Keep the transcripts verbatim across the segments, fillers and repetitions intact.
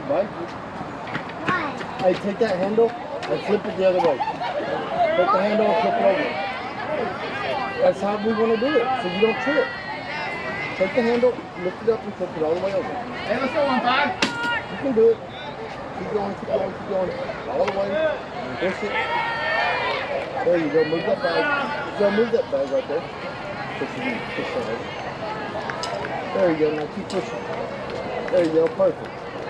bite you. Why? Hey, take that handle and flip it the other way. Take the handle and flip it over. That's how we want to do it, so you don't trip. Take the handle, lift it up, and flip it all the way over. Hey, let's go one, five. You can do it. Keep going, keep going, keep going. All the way. Push it. There you go. Move that bag. So move that bag right there. Push it. Push that over. There you go. Now keep pushing. There you go. Perfect.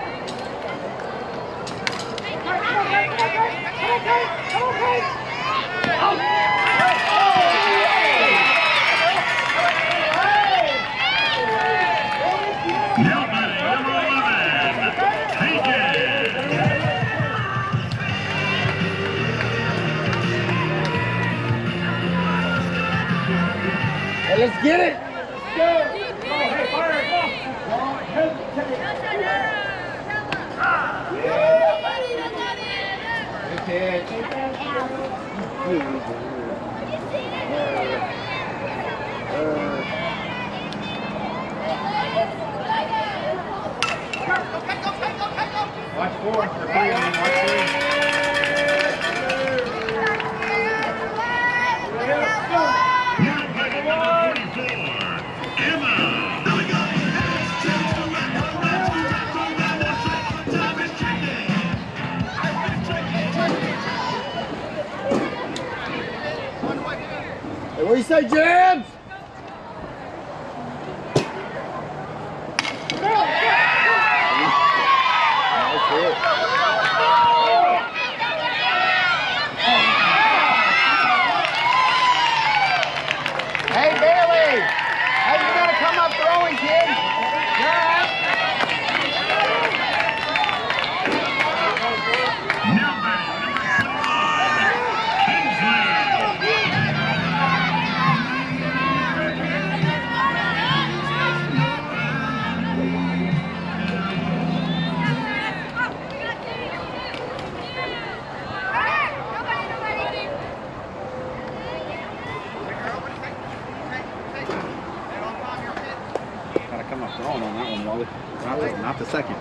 Hey, let's get it! Let's go! Oh, hey, fire, come on! Don't hesitate! Good catch! Watch four, or three, I mean, watch three. What do you say, James? Hey, Bailey! Hey, you gotta come up throwing, kid! You're up! Throwing on that one, Wally. Not the, not the second.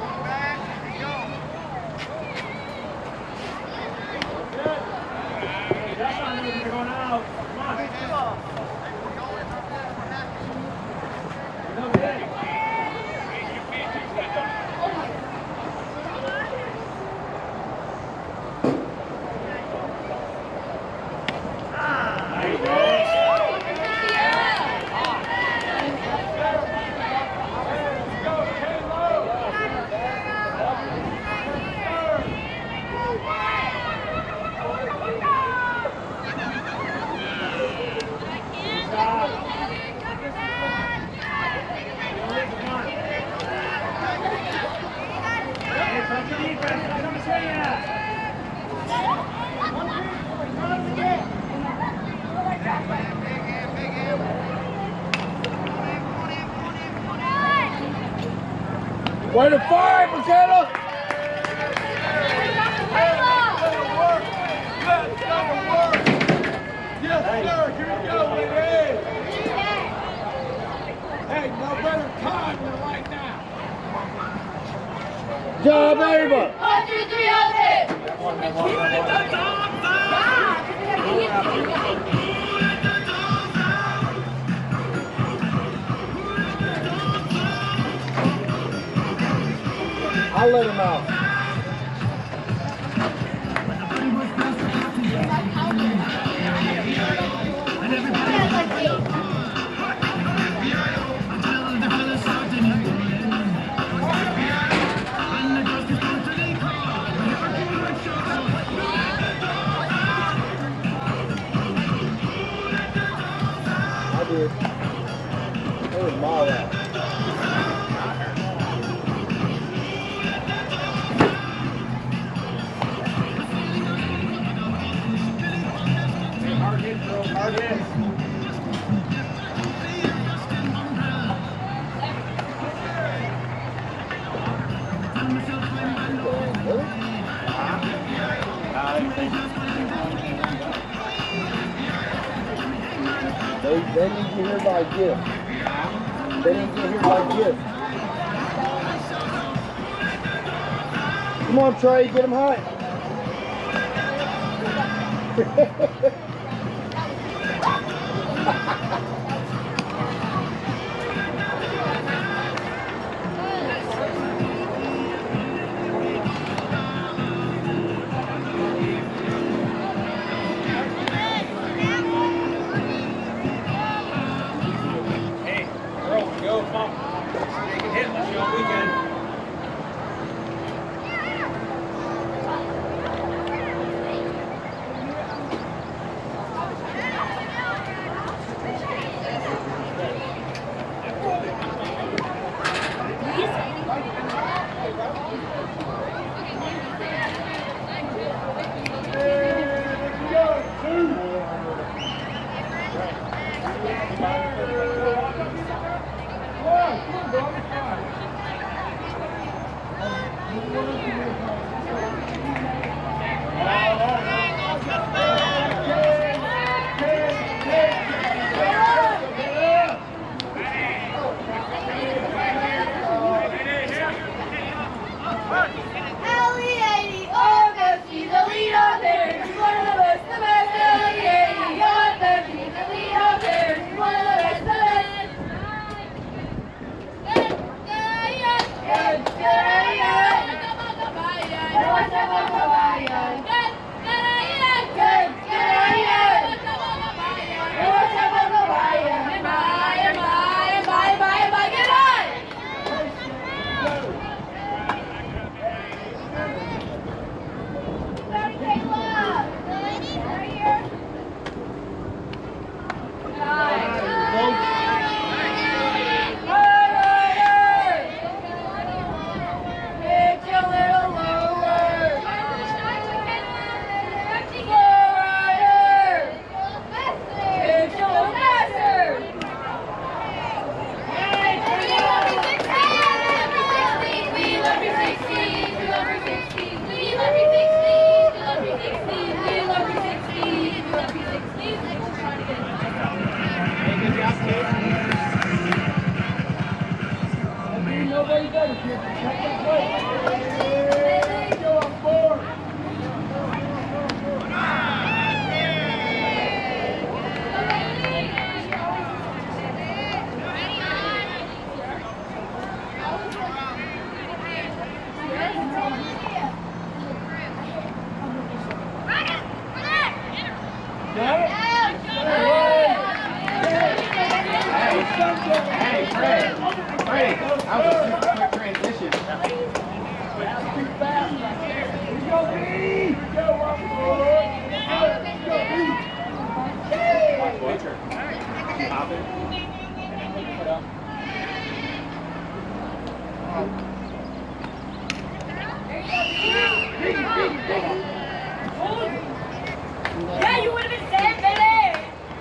Way to five, McKenna! Yes, sir. Here we go. Hey, hey, no better time than right now. Job, Ava! One, two, three, hold it! I'll let him out. I did. It was my lap. Hard hit. They, they need to hear by gift. They need to hear by gift. Come on, Trey, get him hot. Hey, girl, go, mom. Hit, let's go weekend. Hey, Fred. Fred, that was a super quick transition. Pitcher. Pop it. Yeah, you would have been dead, baby!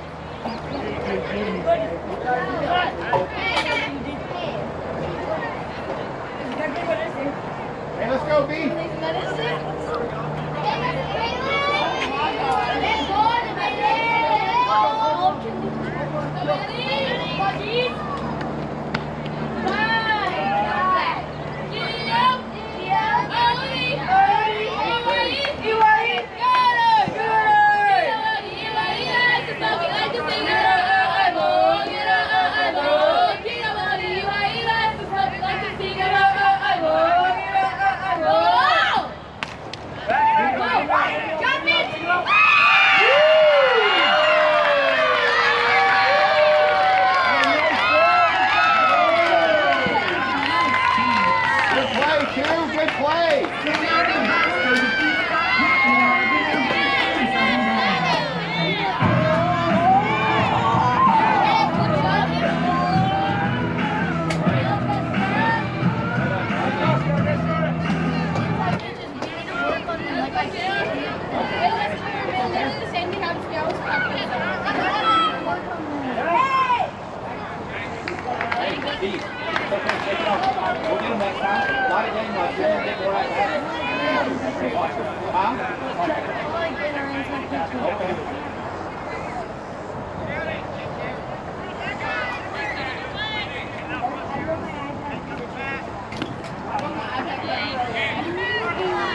Hey, let's go, B. Huh?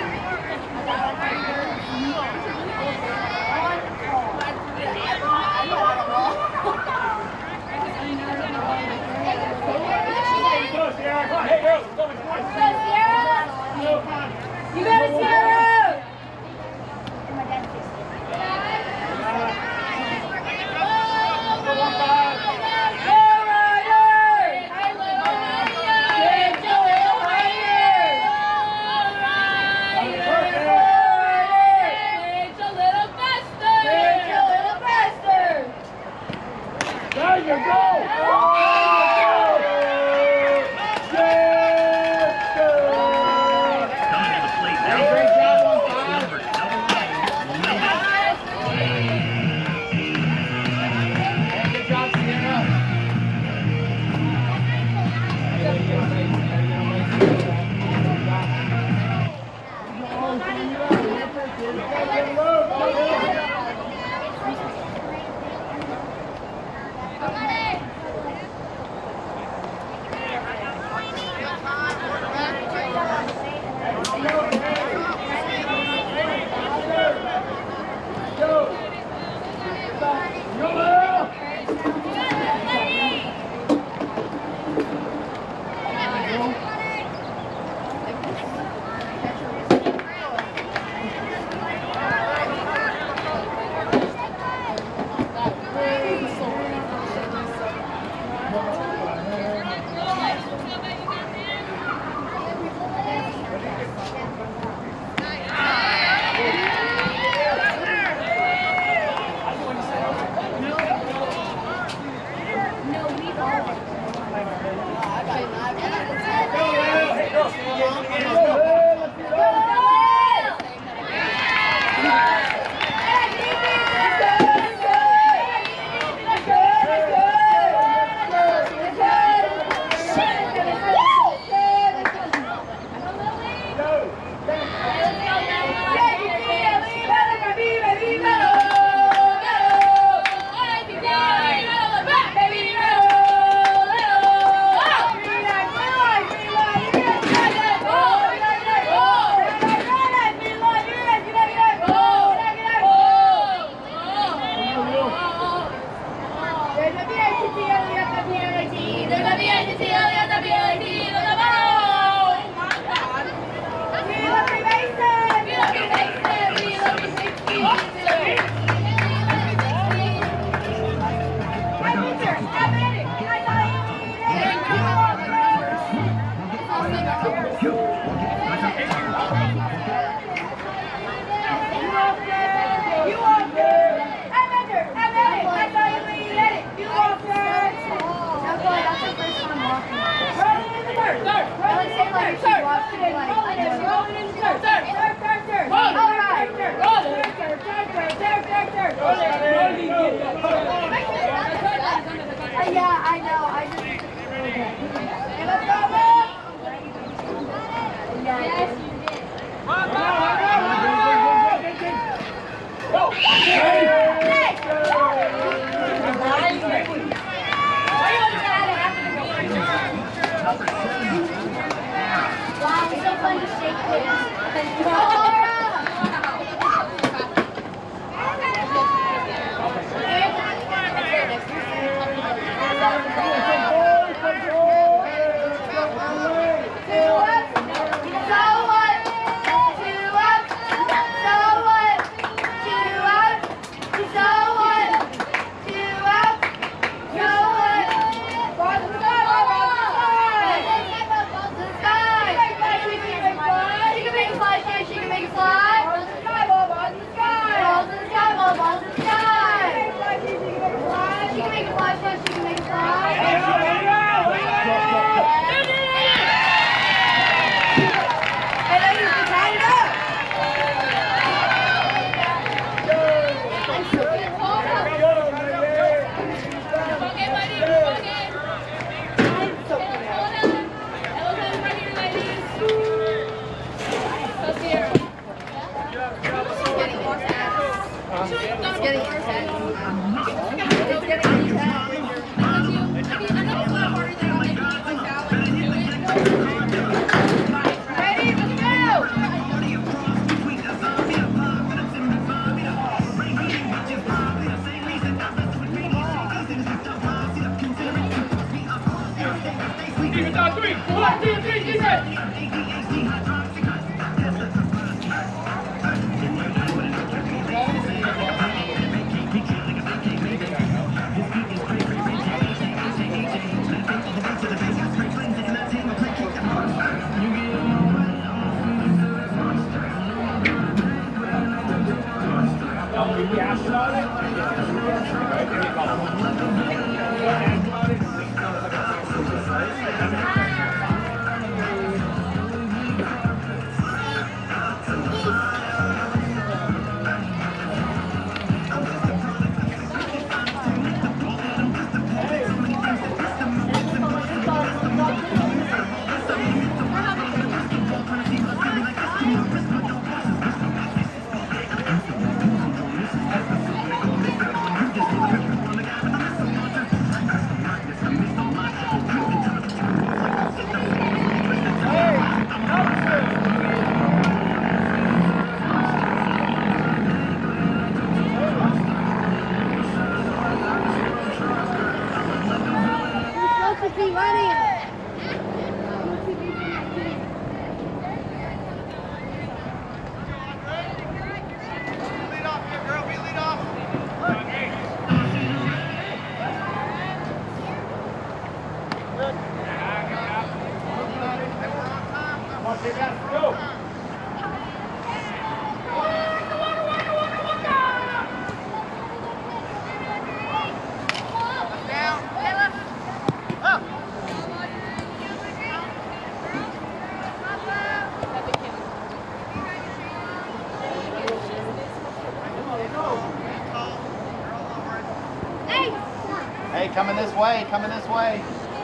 Hey, coming this way, coming this way.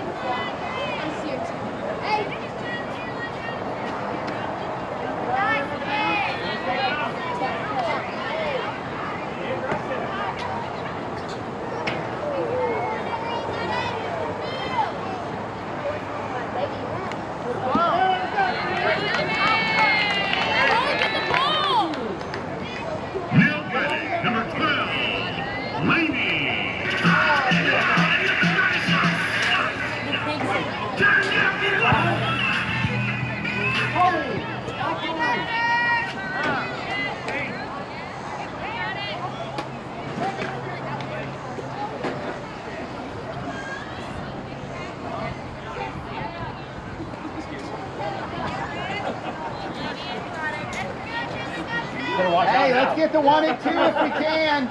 Hey, let's get the one and two if we can.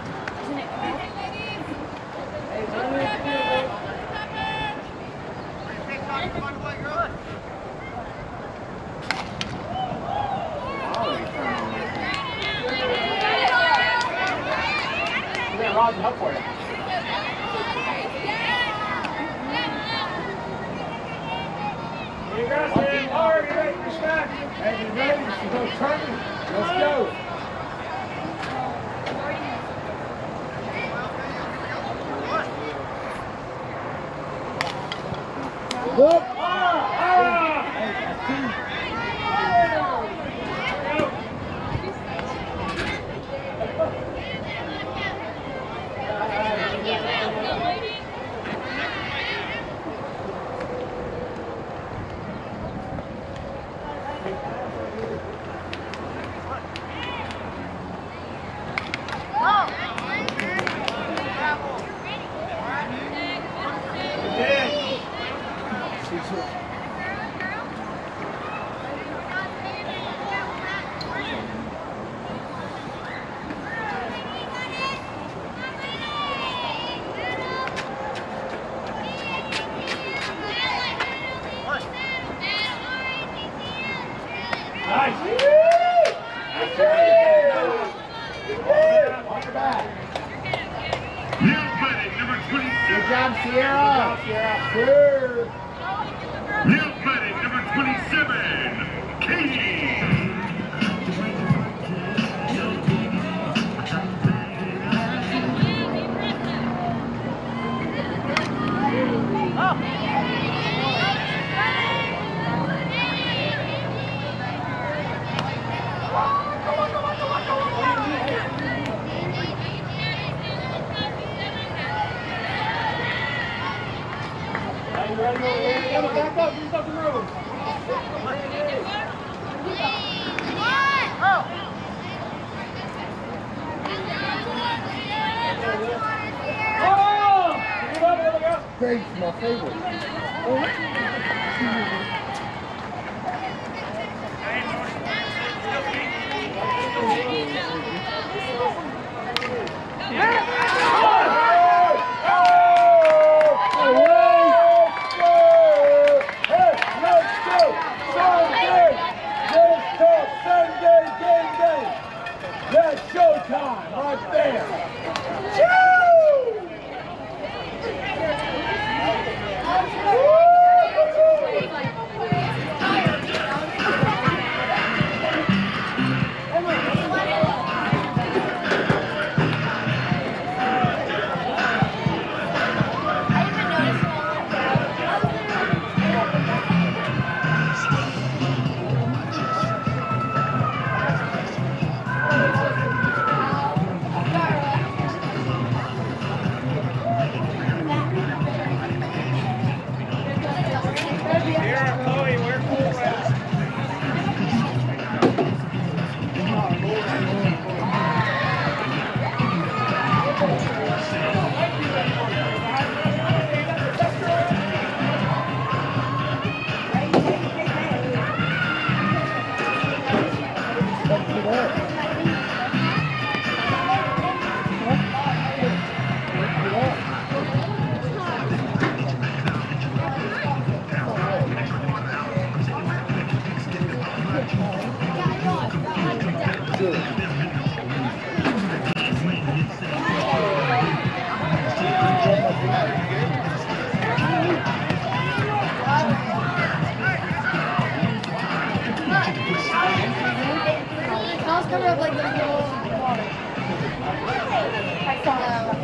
Up for it. You guys are hard, you ready for snack? Hey, you ready? She's going to turn it. Let's go. Look! Ah! Ah! Good job, Sierra. Sure. New batting number twenty-seven, Katie. Back up, do something wrong. Craig's my favorite. That's showtime right there. Cover up like there's no water. I saw that.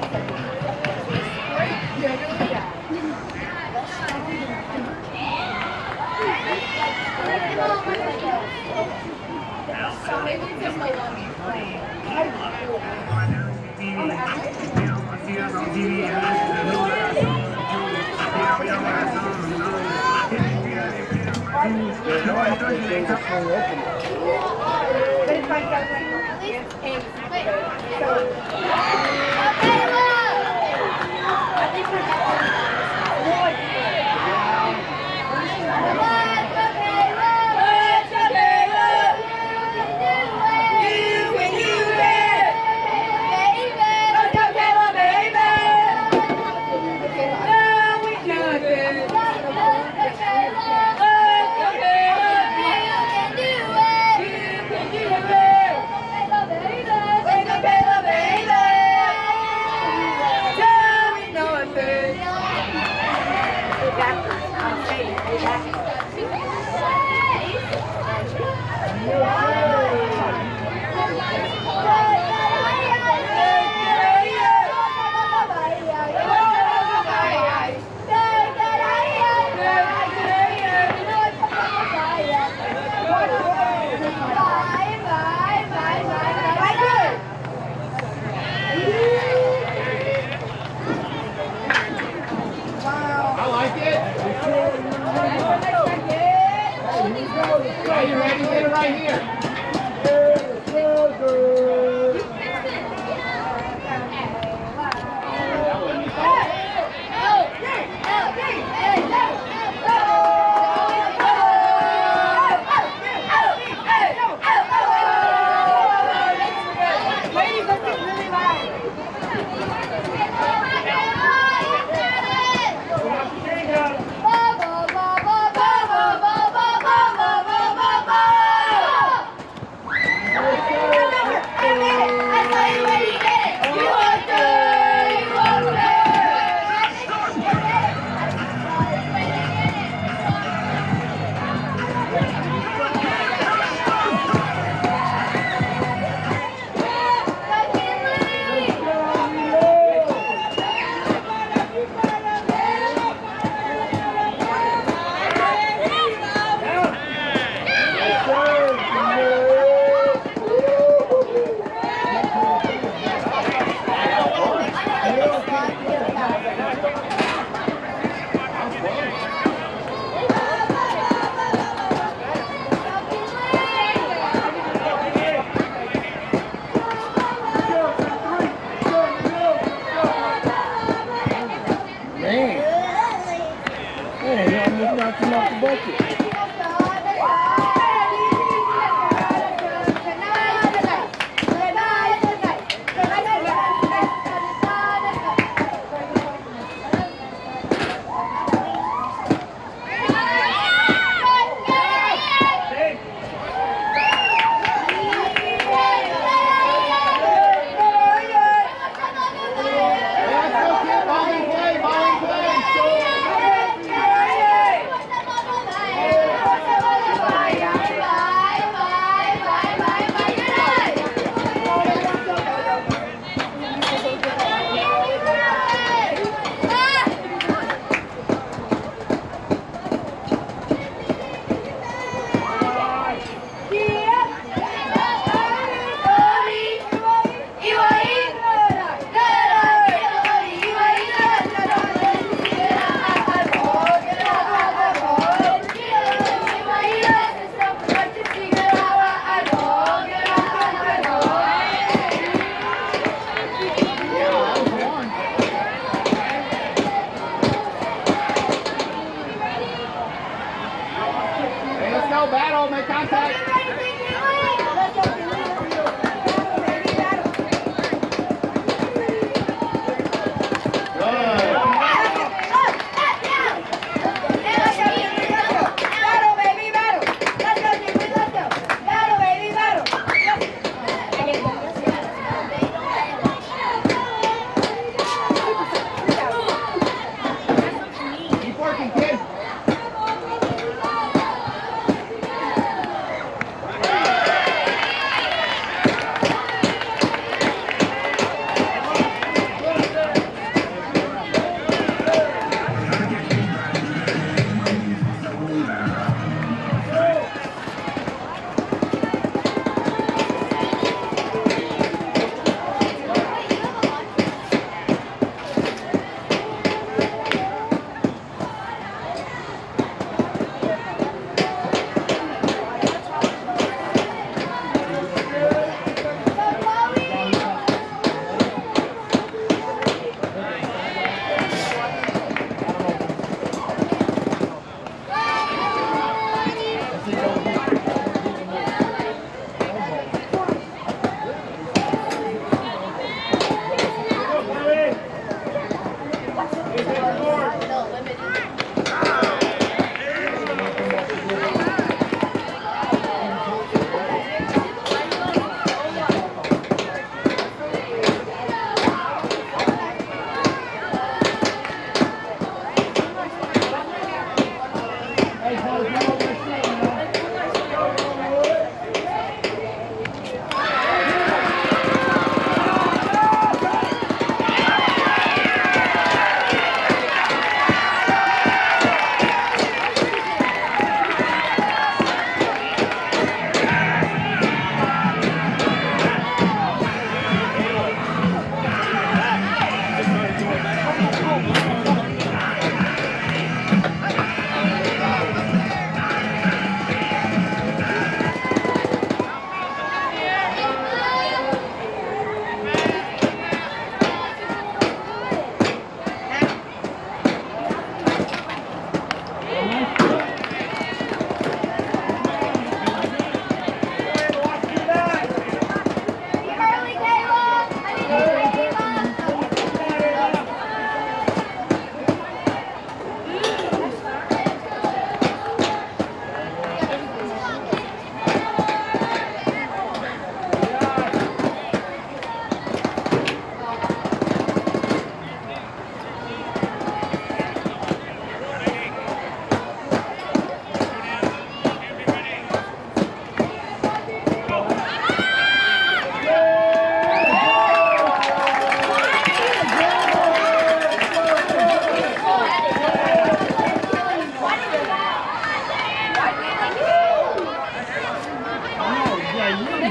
Baby! it right here.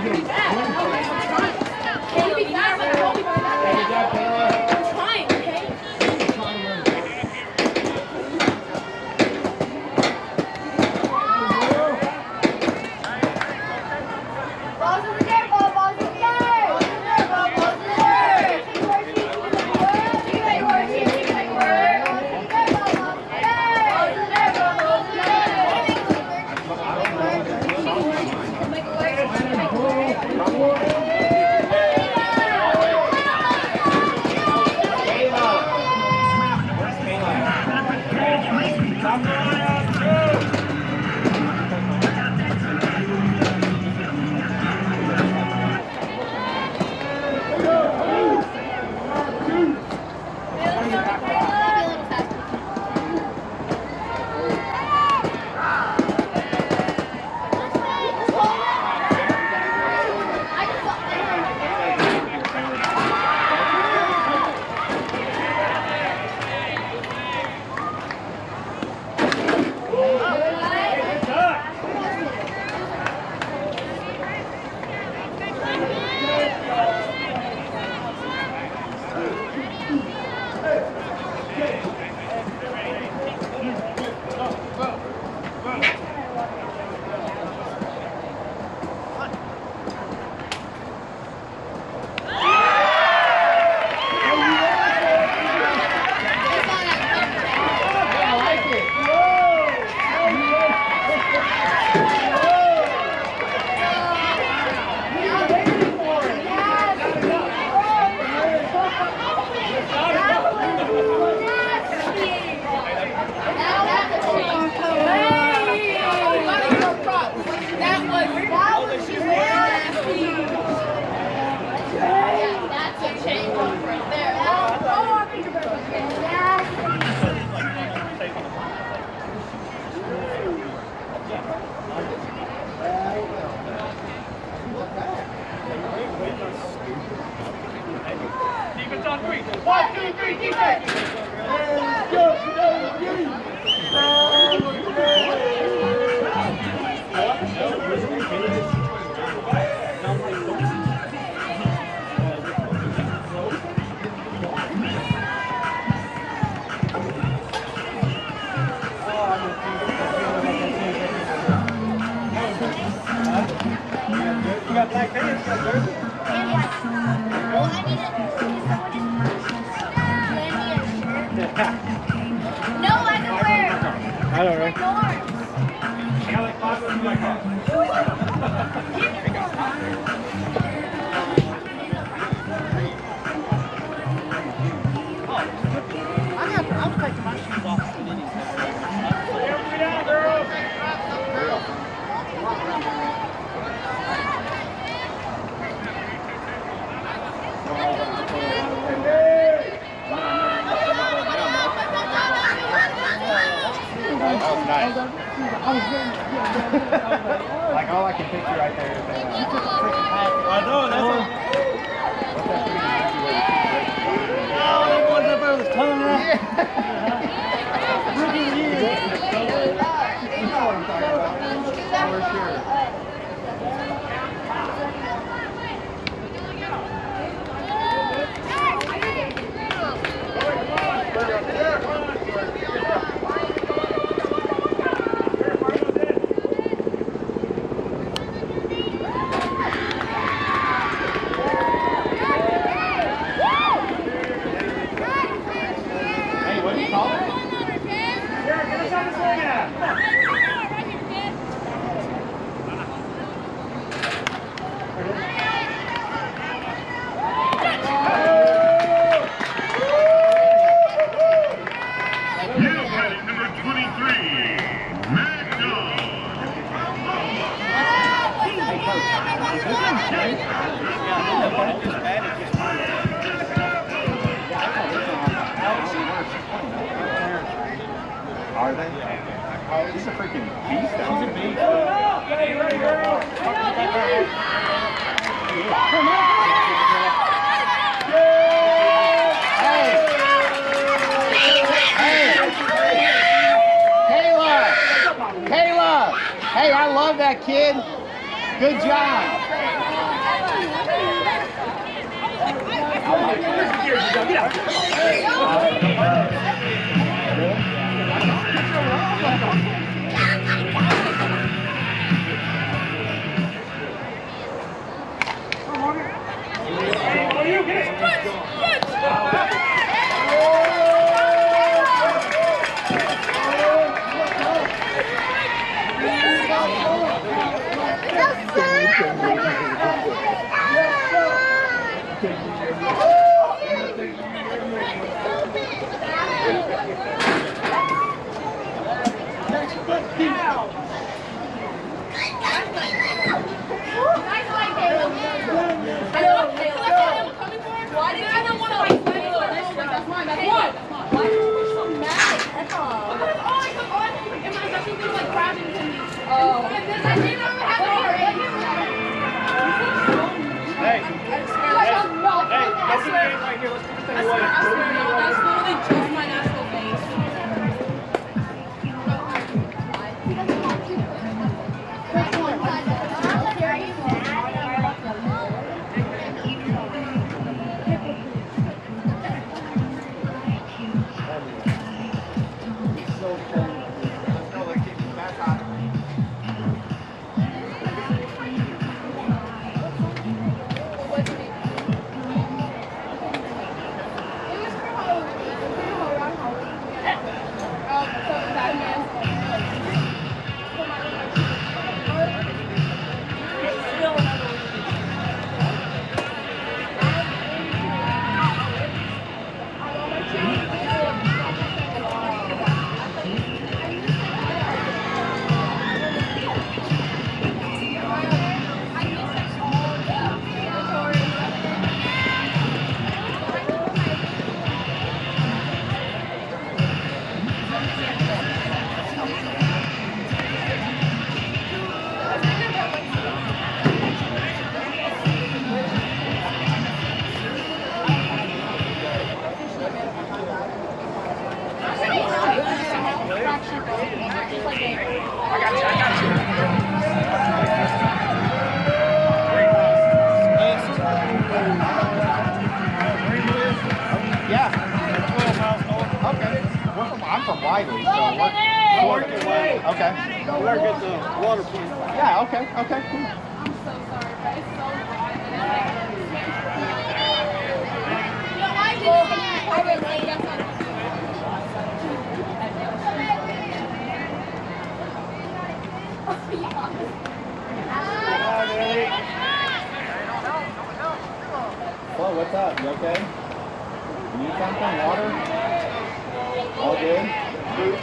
Like all I can picture right there is that. Uh, I know, that's what. Oh, that boy up there was tongue around. Rookie of the year. You know what I'm talking about. For sure. Are they? Oh, he's a freaking beast out there. Hey! Hey! Kayla! Kayla! Hey, I love that kid. Good job. Well, what's up? You okay? You need something? Water? All good? Fruit?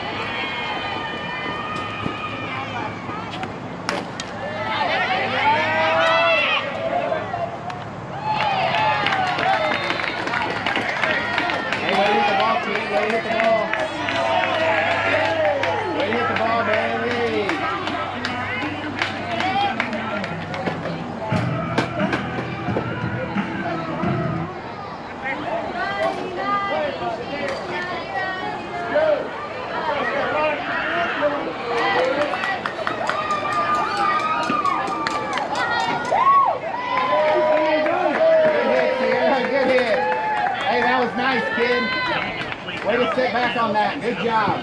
Hey, way to hit the ball, Pete. Way to hit the ball. Way to hit the ball, baby. Nice, kid. Way to sit back on that. Good job.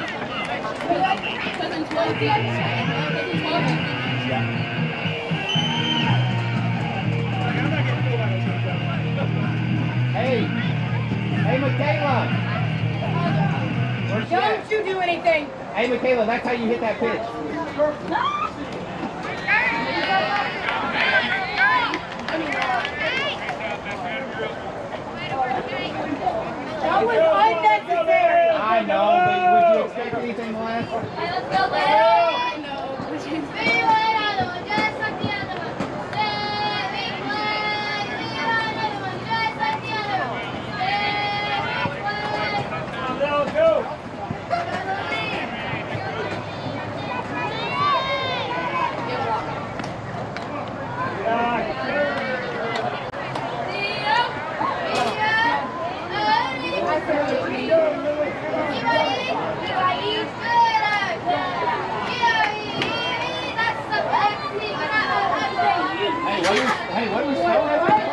Hey. Hey, Michaela. Where's she at? Don't you do anything. Hey, Michaela, that's how you hit that pitch. That was unnecessary. I know, but would you expect anything less? I know. Hey, what was Snow right there?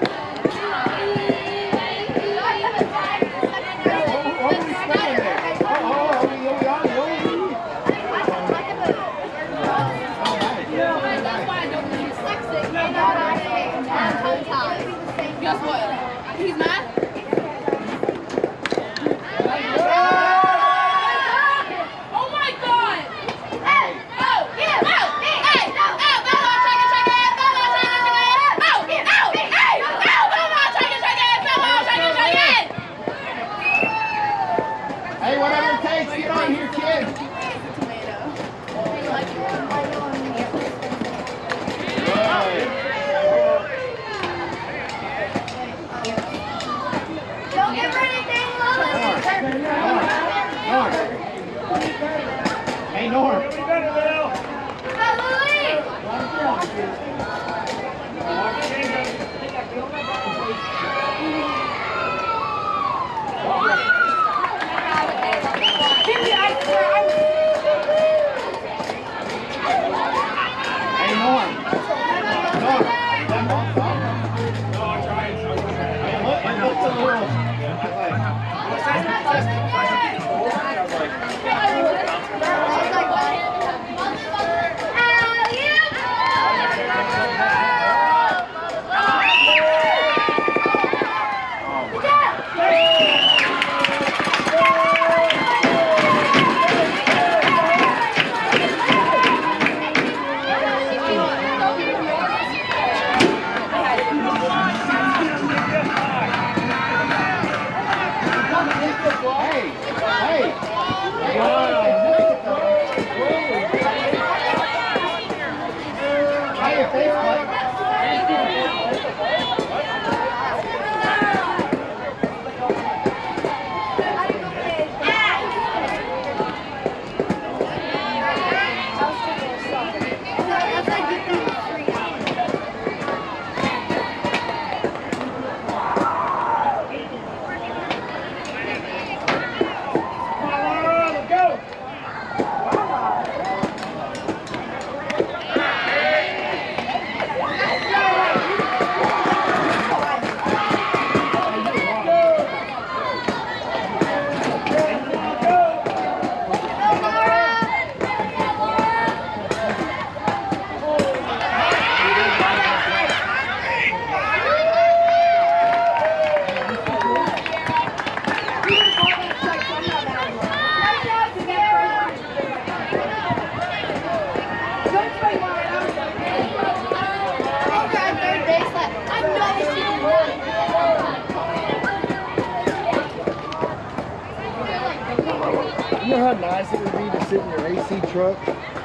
What was he smelling there? Oh, oh, oh, we go on, go on. Guess what? He's mad? Oh my god! Hey! Oh! Yeah! Oh! Hey! Oh! Bella, check it, check it! Bella, check it, check it! Oh! Yeah! Oh! Hey! Oh! Bella, check it, check it! Bella, check it, check it! Hey, whatever it takes, get on here, kid. Don't get ready, Dane. Norm. Hey, Norm. Hey, Norm. Norm. Look, look to the world. You know how nice it would be to sit in your A C truck?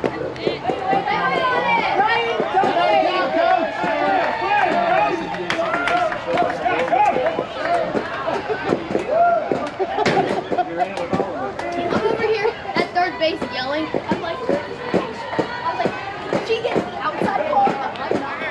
I'm over here at third base yelling. I'm like, I'm like, she gets the outside ball, but I'm not.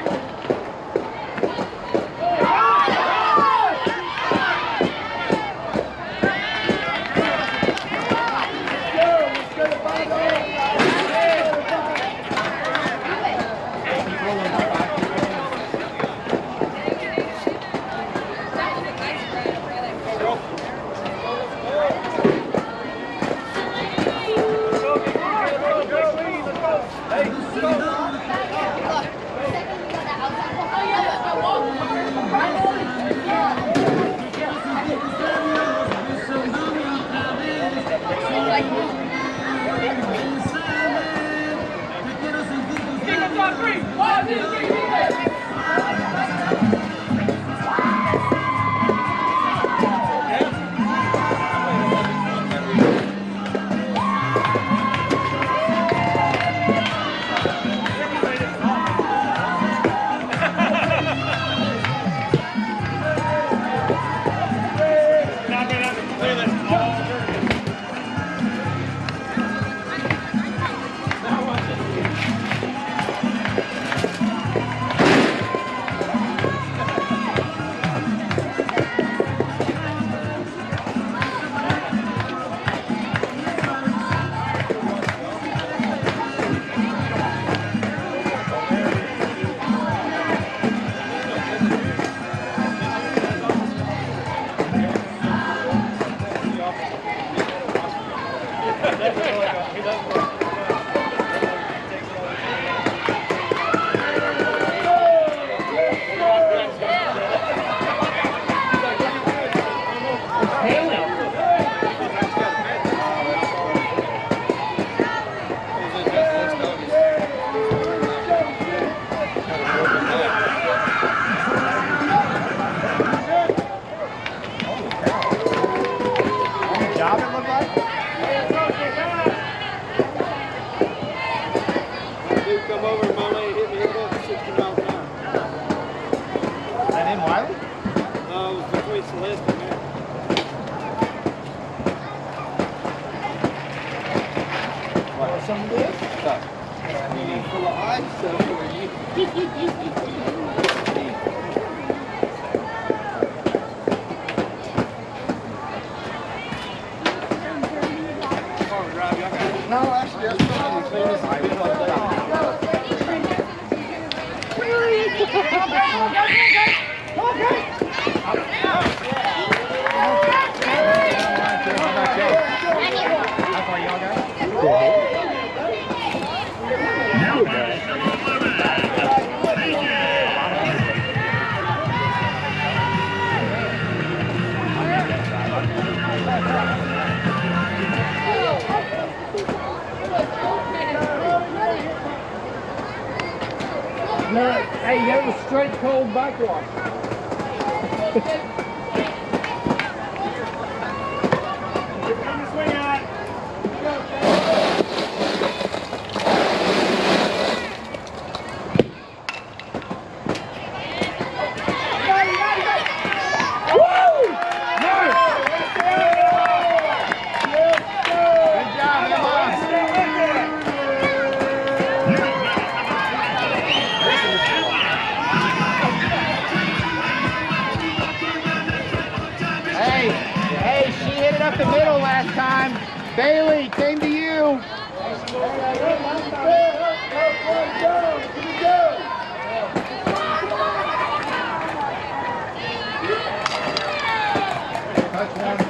Want some of this? Stop. Full of ice, so for you. No, actually, that's fine. You clean this bit all day. How far y'all got? Now batting number eleven, No, hey, that was straight cold backwash. Swing on. Hey, hey, she hit it up the middle last time. Bailey, came to you. Touch one.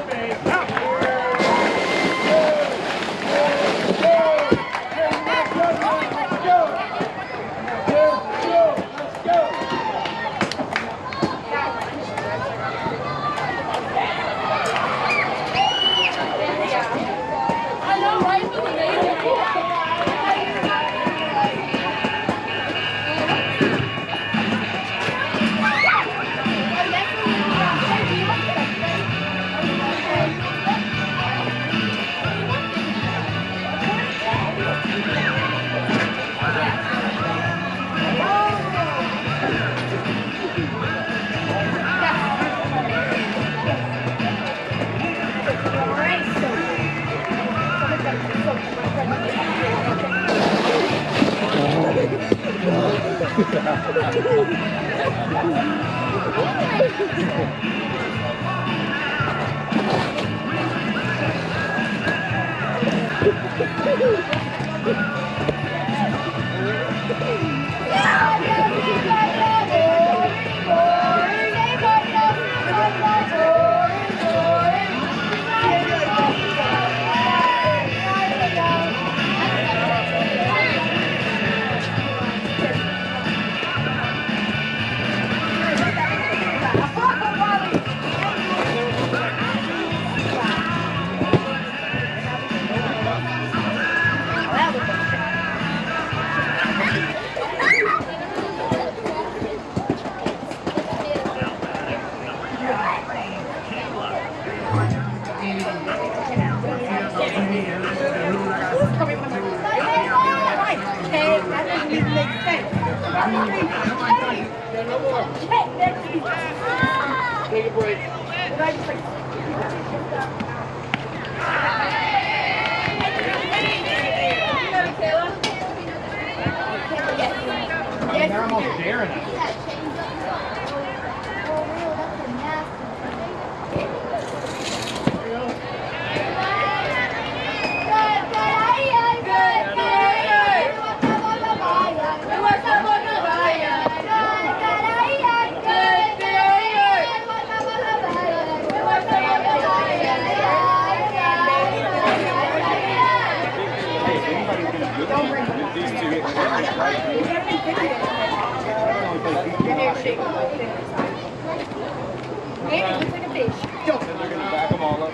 Take a break. They're almost daring us. These two hit cameras right. Andy, looks like a fish. Go. Then they're going to back them all up.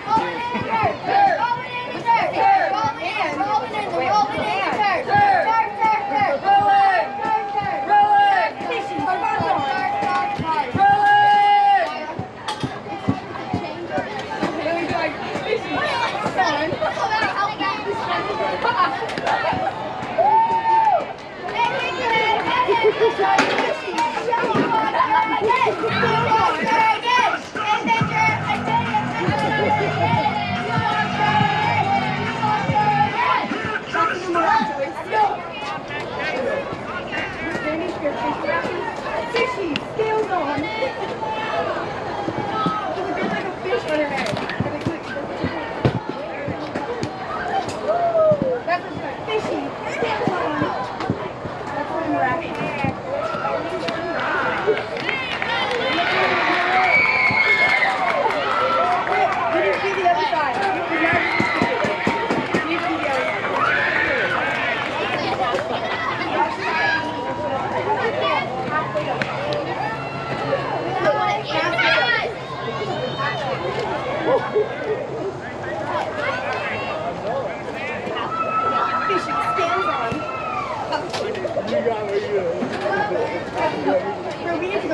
And then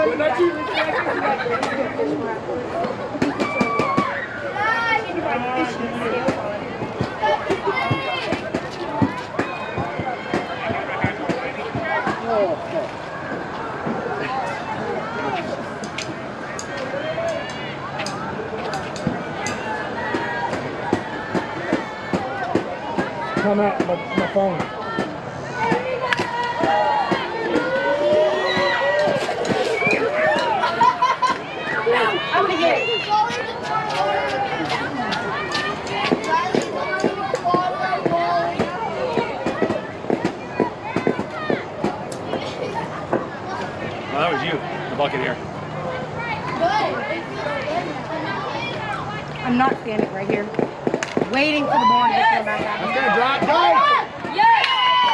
Come out, my, my phone. I'm gonna get it. Well, that was you, the bucket here. I'm not standing right here. Waiting for the ball to come back out. Okay, drop, go! Yes!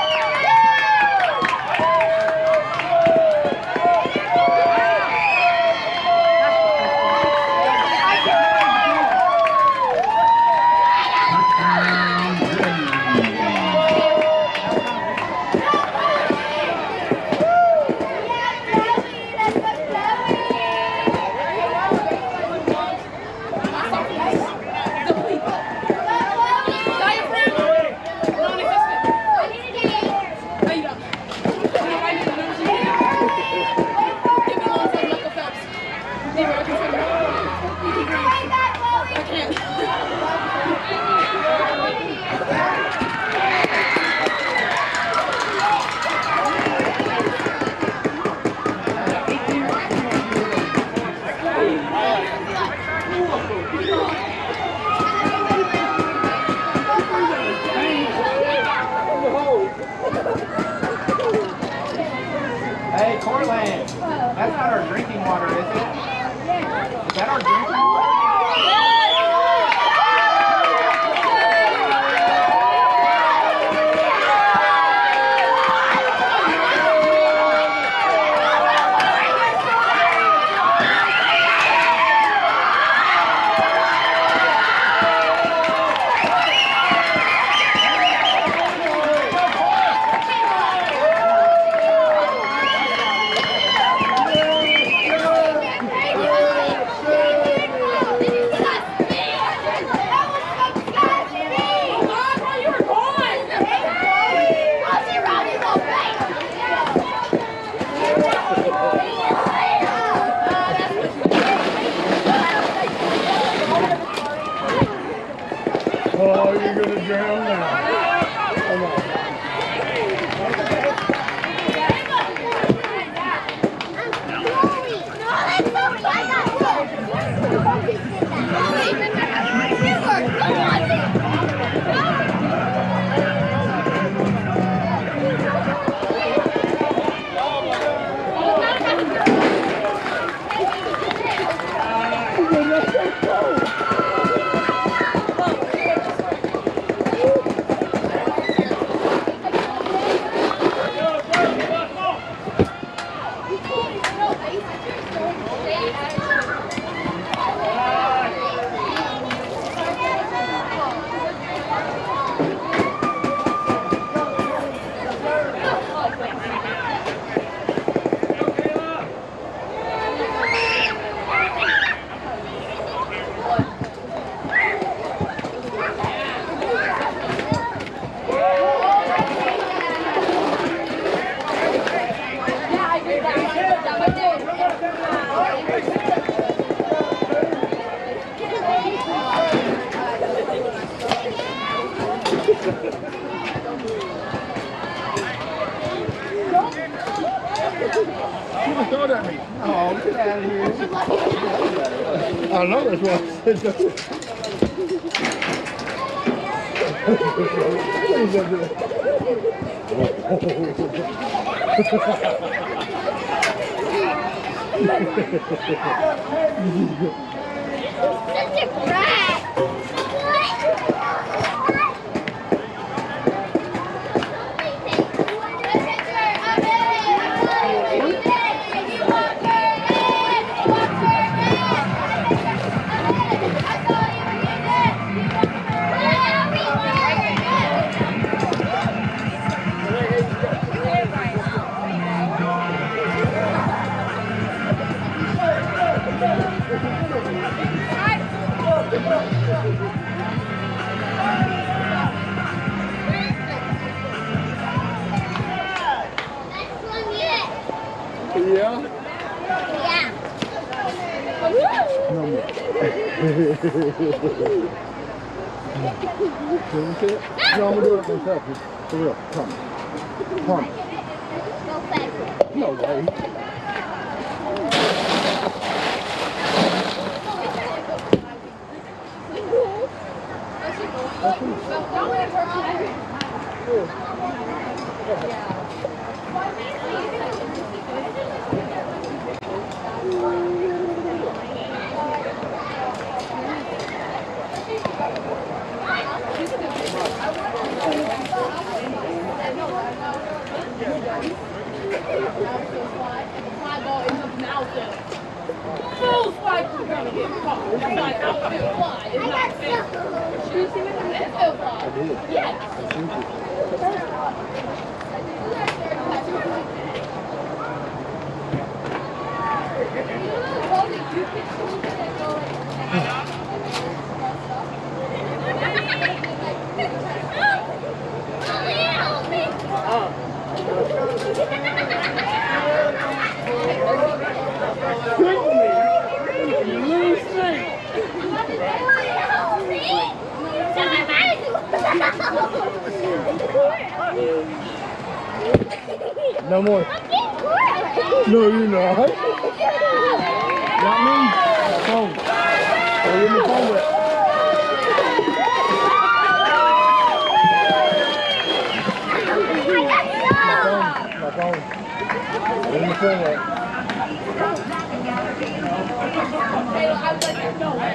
Hey, Cortland, that's not our drinking water, is it? Is that our drinking water? Oh, you're gonna drown now. Come on. Throw it at me. Oh, get out of here. I know that's what I said. Such a brat! No more. Can you see it? No, I'm gonna do it myself. For real. Come. Come. No way. Full spike is gonna get caught. It's like outfield fly. It's not fair. Should you see it? Infield fly. I did. Yes. No more. No, you're not. Not me. Phone. Or in the phone with. My phone. In the phone with. No way.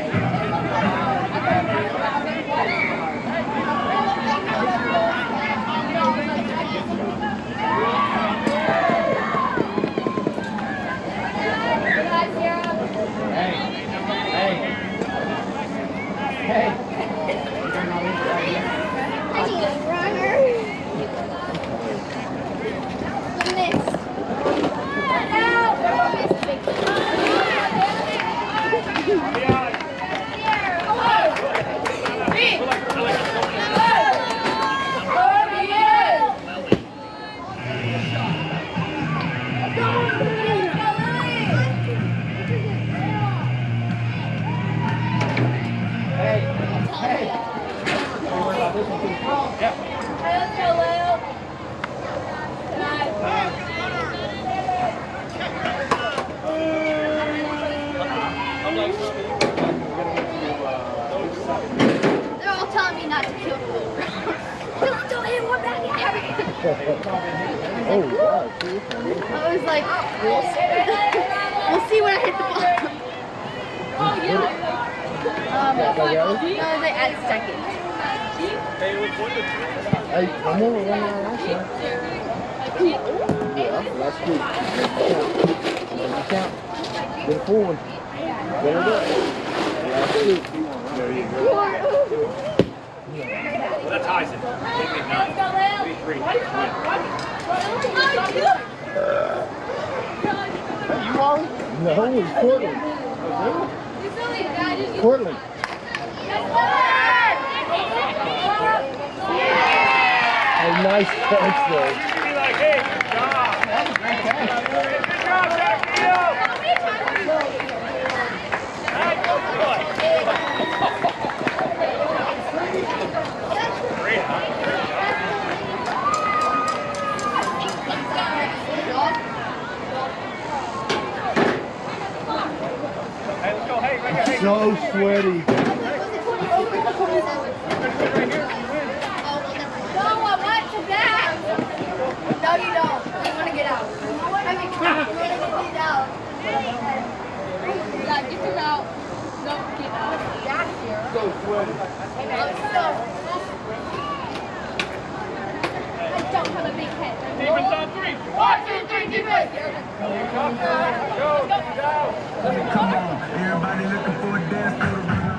They're all telling me not to kill the little girl. Don't, don't hit one back at me. Oh, God. I was like, we'll see. We'll see when I hit the ball. Oh, yeah. Um, no, they at second. Hey, I'm over one hour outside. Yeah, that's good. Make it count. Get a full one. Get it up. That's good. There you go. Well, that ties it. Three, three. You Wally? No, it's Portland. Portland. Oh, nice catch though. Be like, hey, good job. That was a great catch. Good job, Jackville. Great, huh? Hey, let's go. Hey, right here. Hey. So sweaty. No, I want to back. No, you don't. I want to get out. I mean, I want to get out. Yeah, get him out. No, get out. Back here. So sweaty. I'm so. I don't have a big head. Defense on three. One, two, three, defense. Go, go, go. Everybody looking for a dance floor to run on.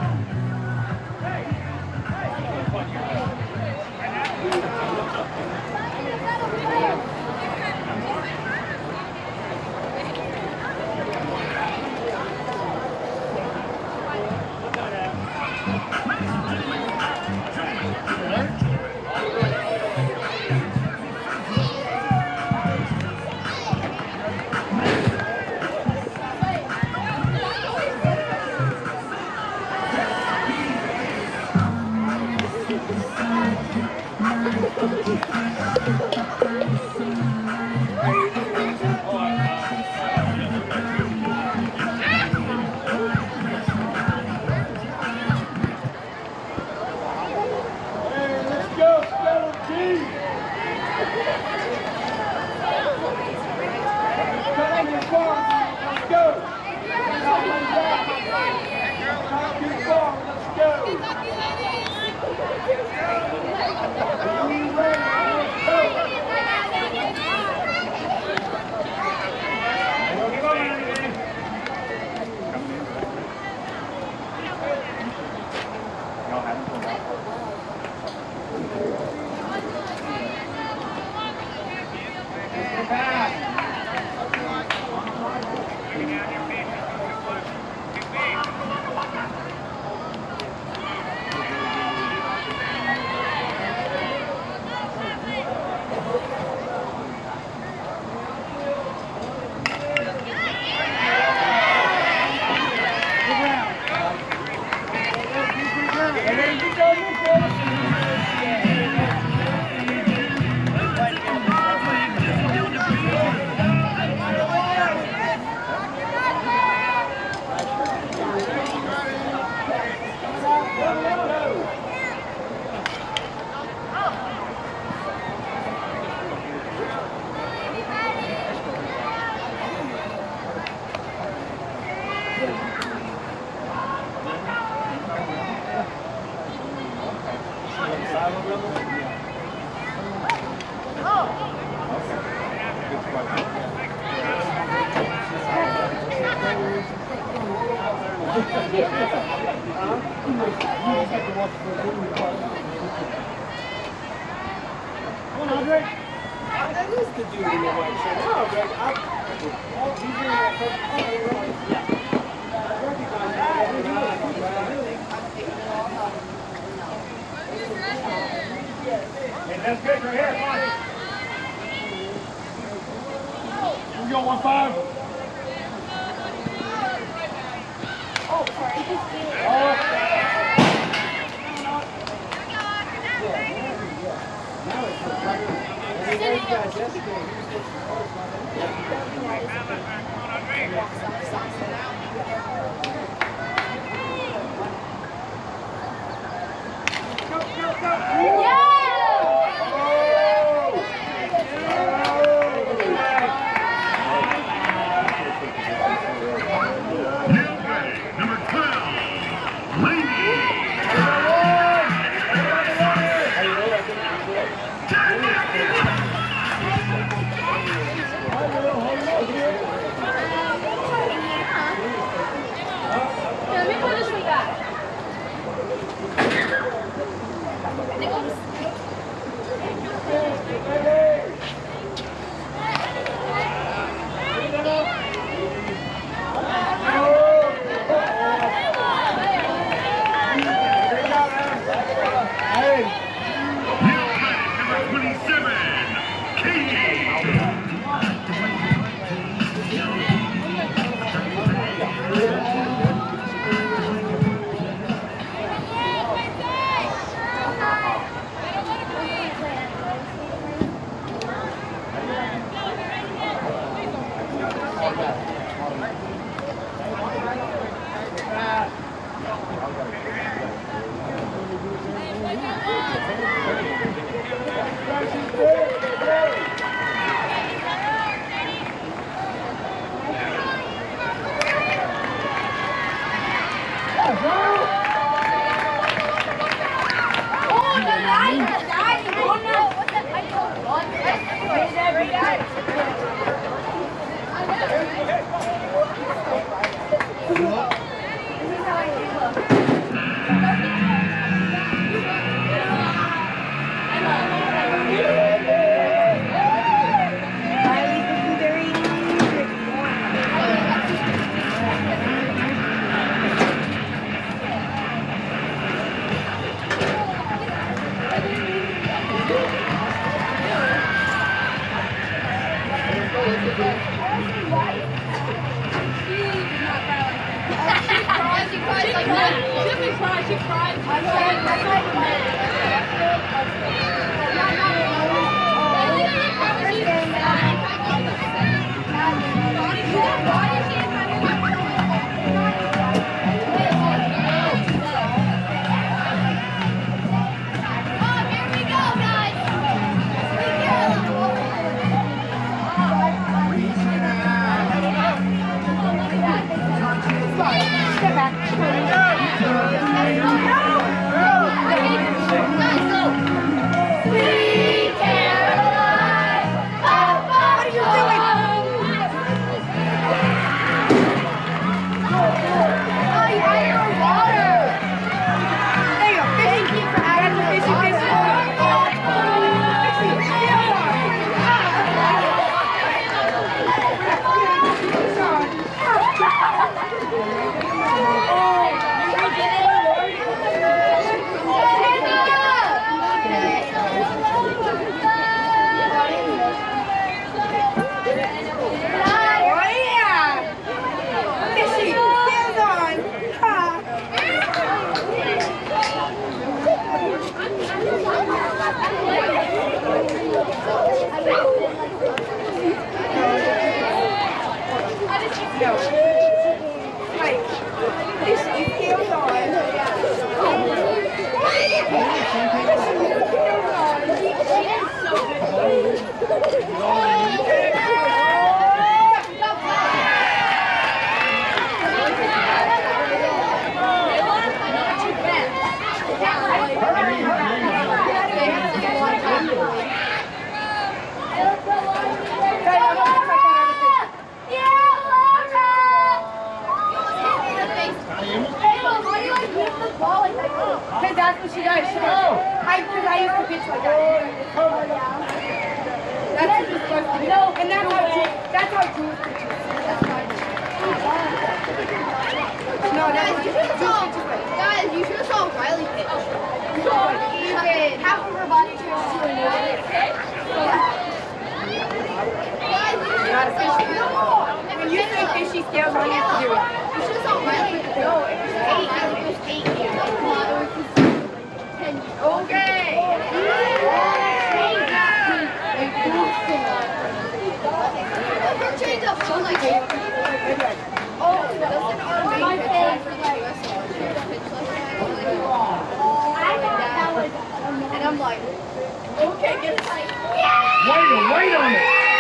That is the dude in the white shirt. No, Greg, I, oh, he's in that first part. Yeah. I recognize him. Hey, that's good right here. Come on. We go one five. Oh, sorry. Oh. Number twelve, Lady. Guys, you should have saw, guys, you should have saw Riley pitch. Even half of her body transferred. Guys, you should have saw. When you say fishy scales, all you have to do it. You should have saw Riley. No, it was eight. It was eight years. Ten years. Okay. Her change up so like. Oh, doesn't our main pitcher for the U S pitch like and I'm like, okay, get it. Yeah! Wait, wait on it.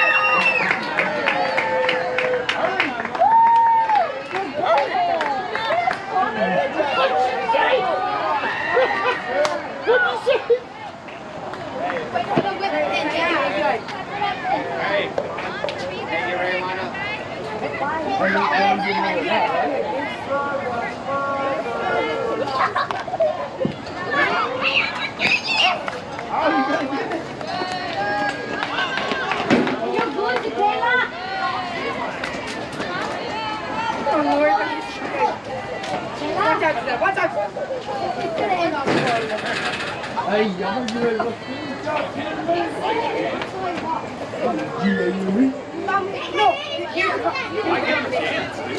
Wait for the whip and yeah. Hey, hey, you ready to line up? Watch out for that. Watch out for that. Hey, y'all get ready to look. No, here's the I give him a chance, dude.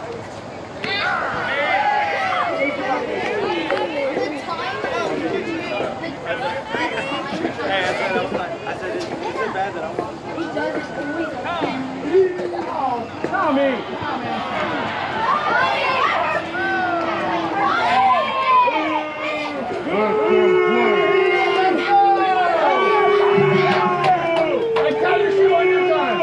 Hey, I said, I was like, I said, is it bad that I'm on? Tommy! I tell you, she won your time.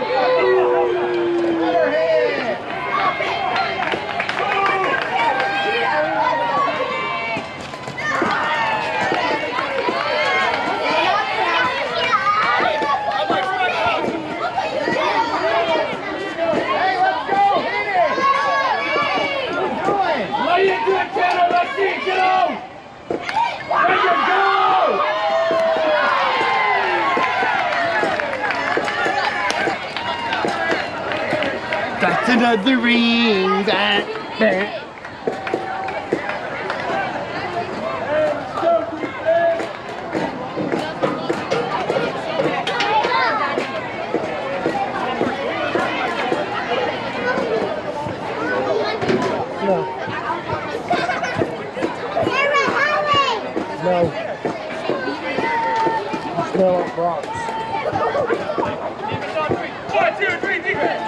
Lay into it, Tanner. Let's see it, kiddo. There you go. That's another ring. That. No. No. You smell like rocks. One, two, three, defense.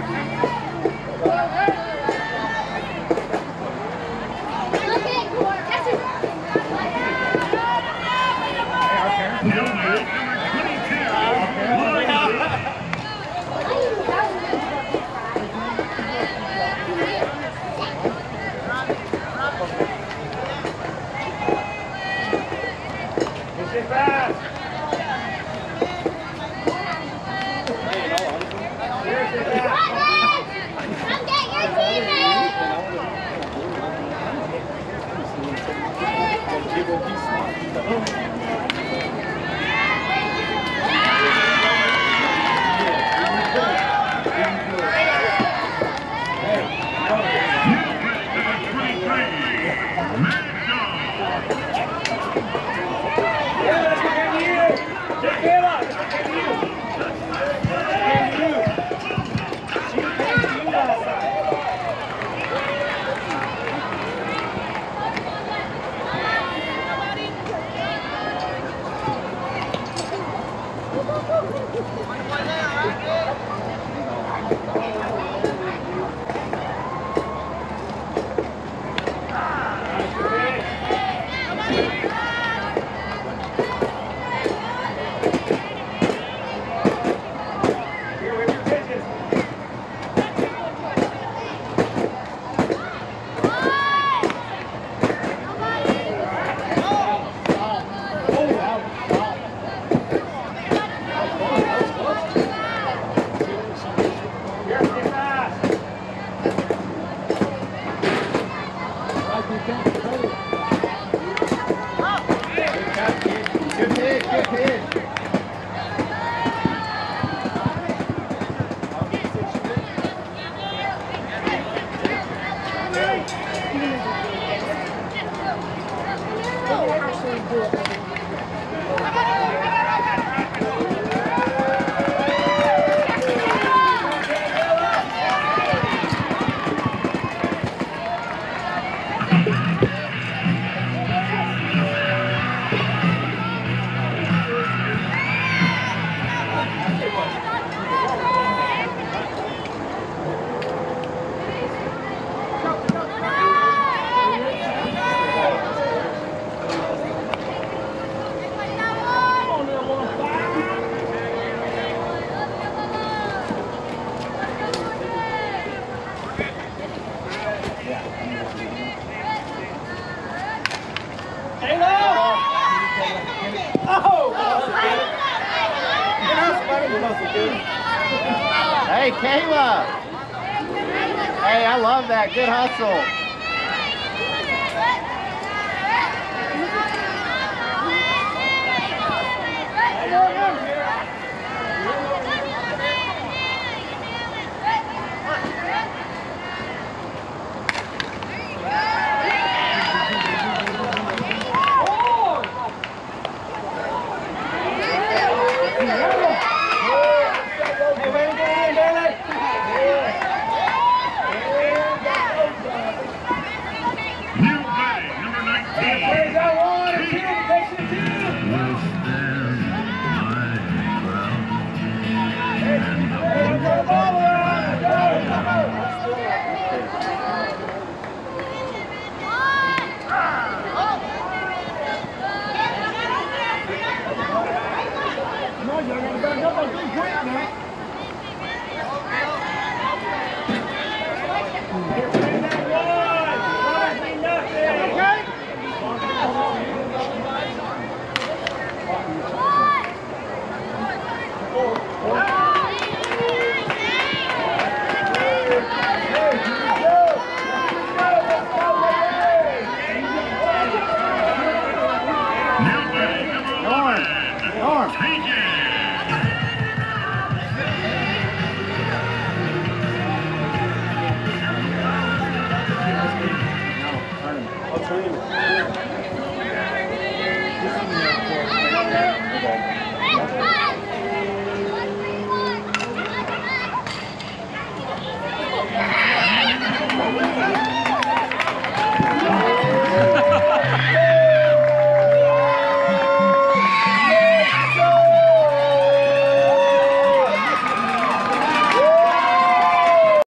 Look at Hey, Kayla! Hey, I love that. Good hustle. Go, go, go.